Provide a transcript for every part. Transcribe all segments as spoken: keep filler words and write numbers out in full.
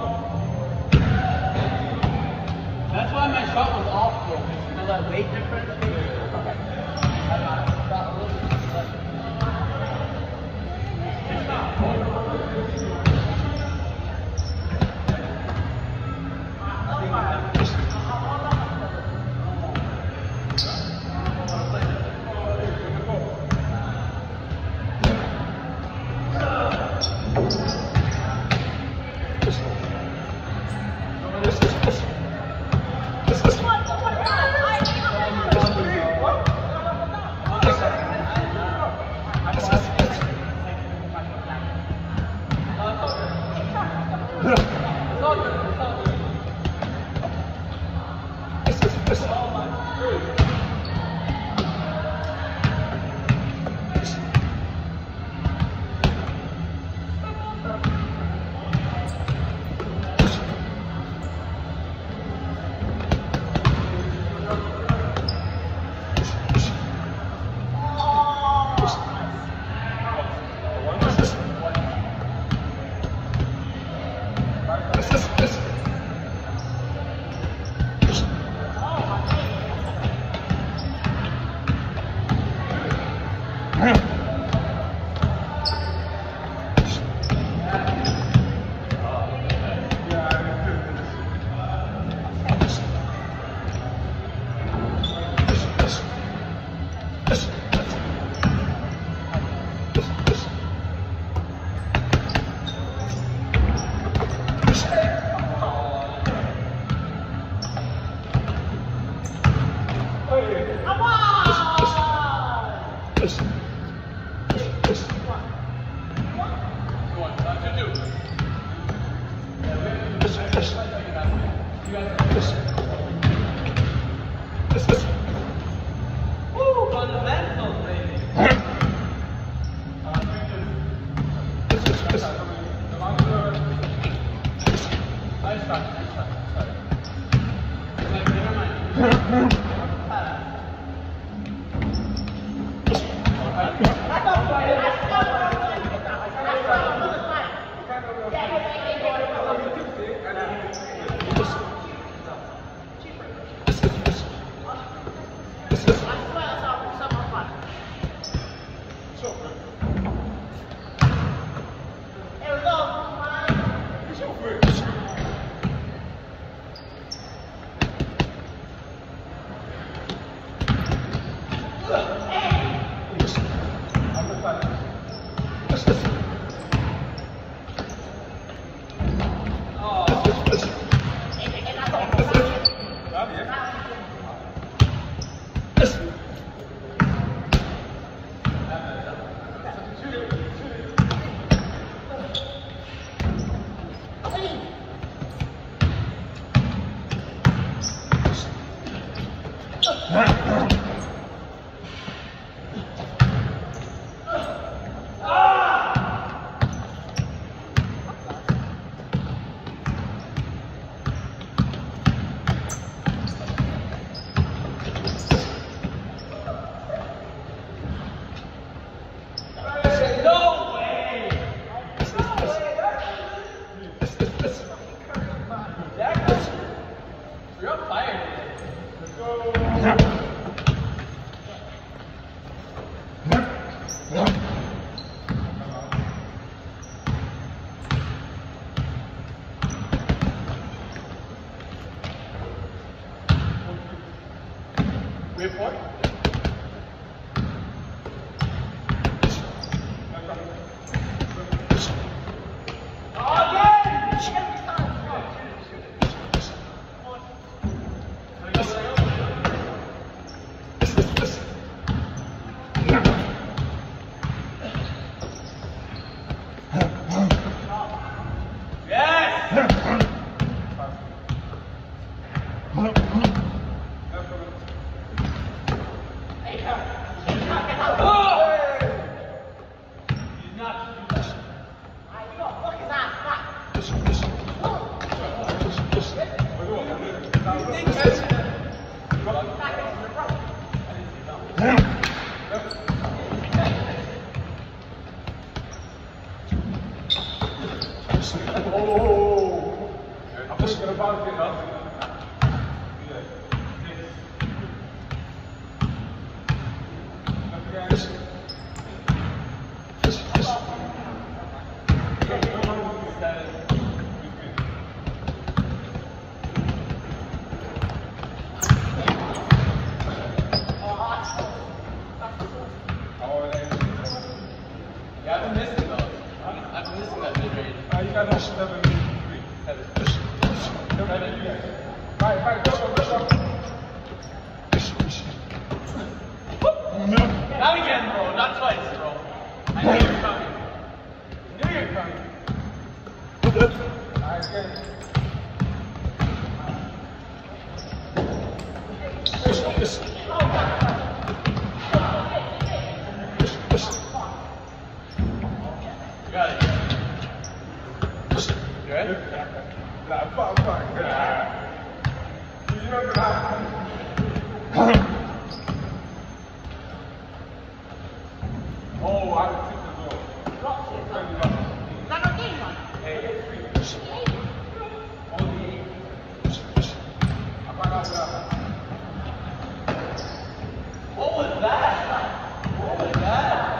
That's why my shot was off, bro. You know that weight difference? Okay. I got it. Got a little bit less. It's not. Yeah, I've been missing those. I've been missing that mid-range. Uh, you got that seven, three. Seven. Seven. Right, right, go, go, go, go. Not again, bro. Not twice, bro. I knew you were coming. I knew you were coming. Alright, good. You got it. You ready? Nah, fuck, fuck. You know that. Oh, I would take the ball. Hey, only eight. I found out that. What was that? What was that?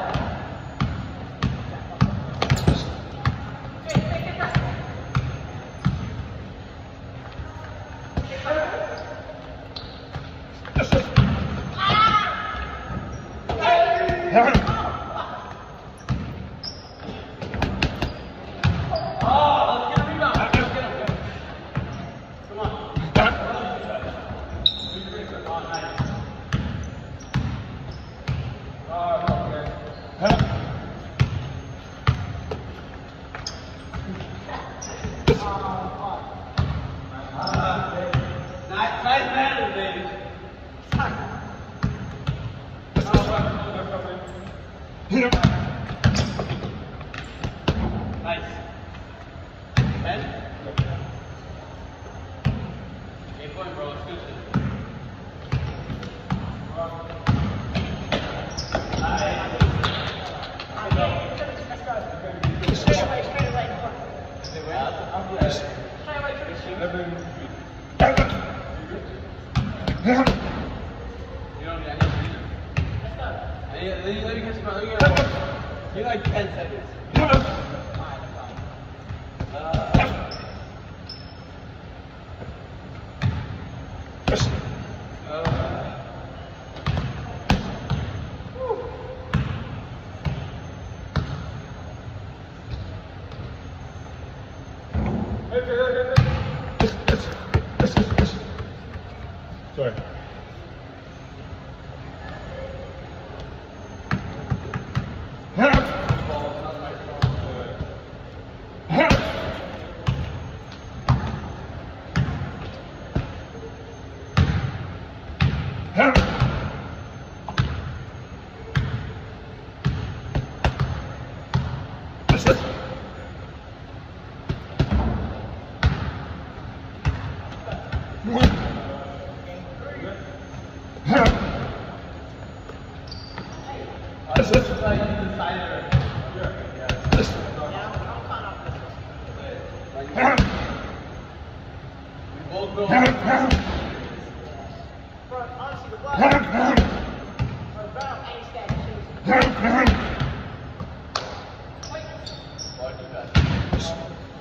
Nice. Ben? Eight point, bro. Let's do this. You don't need any reason. Let me let me get some. Let me get one. Give me like ten seconds. Sorry. This is like the decider. We both go. Bro, honestly, the blood. Bro, Brown ain't stacked shoes. Watch your back.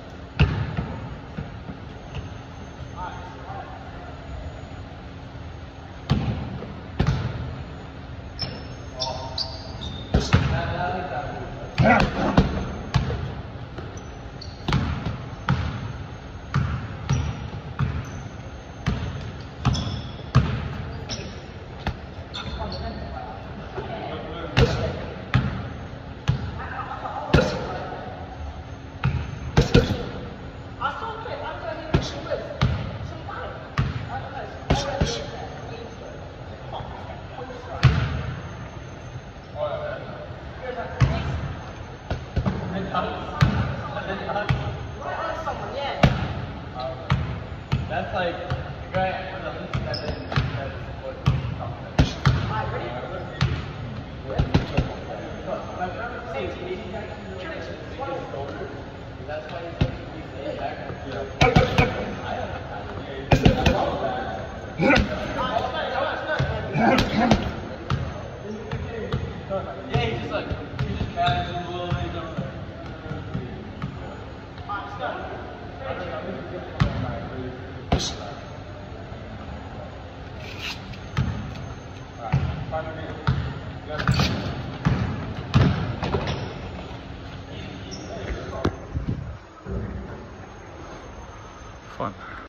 That's like, right, for the least seven, that's what we're talking about. Alright, ready? That's why he's supposed to be back. Yeah, he's just like, he's just casual, he's over there. Alright, let's go. Fun.